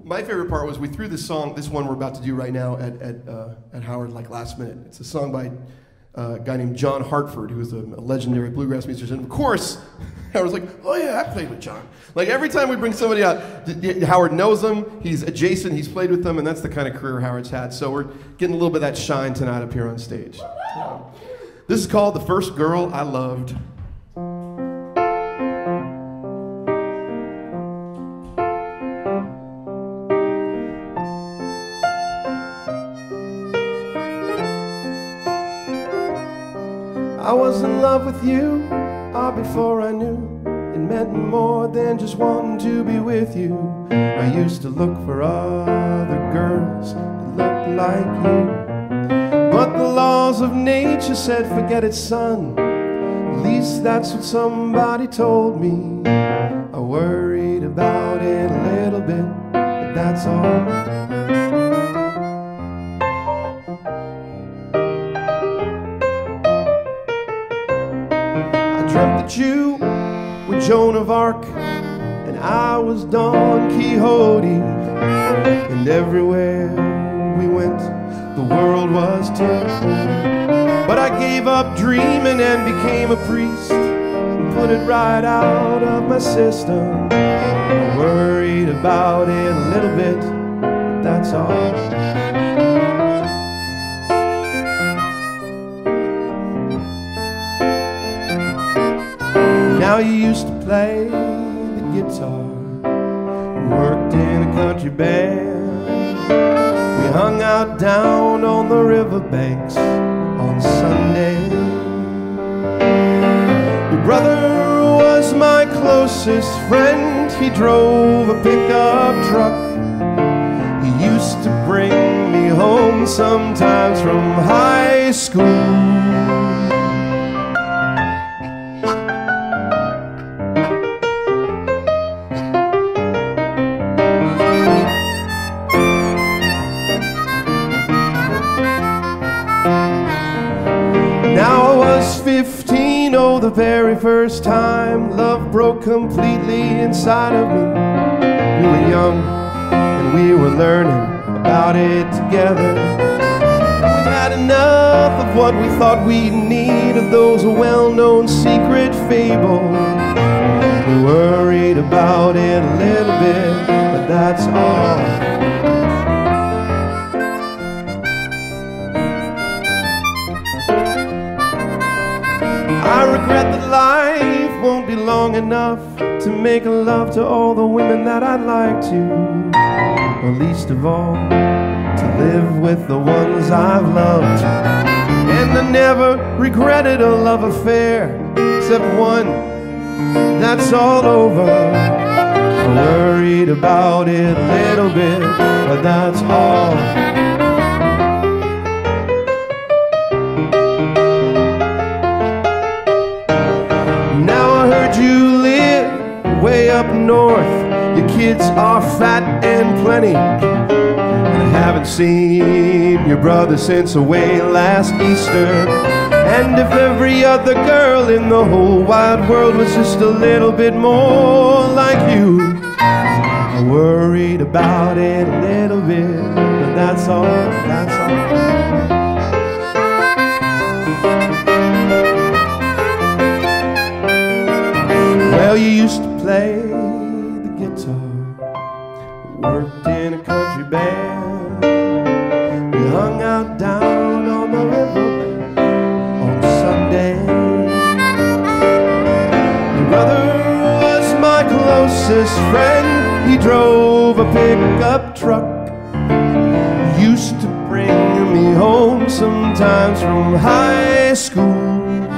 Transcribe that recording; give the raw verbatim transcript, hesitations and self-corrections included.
My favorite part was we threw this song, this one we're about to do right now at at, uh, at Howard, like last minute. It's a song by uh, a guy named John Hartford, who was a, a legendary bluegrass musician. Of course, Howard's like, oh yeah, I played with John. Like every time we bring somebody out, Howard knows them, he's adjacent, he's played with them, and that's the kind of career Howard's had. So we're getting a little bit of that shine tonight up here on stage. Yeah. This is called The First Girl I Loved. I was in love with you, ah, before I knew it meant more than just wanting to be with you. I used to look for other girls that looked like you, but the laws of nature said, forget it, son. At least that's what somebody told me. I worried about it a little bit, but that's all. You were Joan of Arc, and I was Don Quixote, and everywhere we went, the world was tearful. But I gave up dreaming and became a priest, and put it right out of my system. I worried about it a little bit, but that's all. Now you used to play the guitar, worked in a country band. We hung out down on the riverbanks on Sunday. Your brother was my closest friend. He drove a pickup truck. He used to bring me home sometimes from high school. The very first time love broke completely inside of me. We were young and we were learning about it together. We had enough of what we thought we'd need, of those well-known secret fables. We worried about it a little bit, but that's all. I regret that life won't be long enough to make love to all the women that I'd like to, or least of all, to live with the ones I've loved. And I never regretted a love affair, except one that's all over. I worried about it a little bit, but that's all. Way up north, your kids are fat and plenty, and I haven't seen your brother since away last Easter. And if every other girl in the whole wide world was just a little bit more like you, I worried about it a little bit, but that's all, that's all. Well, you used to play the guitar, worked in a country band. We hung out down on the river on Sunday. Your brother was my closest friend. He drove a pickup truck. Used to bring me home sometimes from high school.